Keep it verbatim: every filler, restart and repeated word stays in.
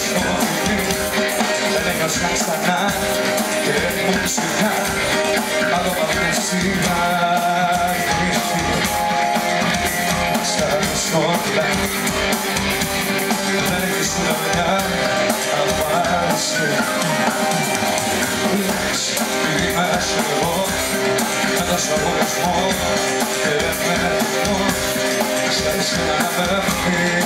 σιωπή. Δεν ένιωσα ξανά και έμουν σιγά κάτω απ' αυτή σημάδι. Στα σιωπηλά δεν έχεις ούτε μια απάντηση. Λες, επειδή είμαι εγώ με το σαγωρισμό και μένω σε εσένα να με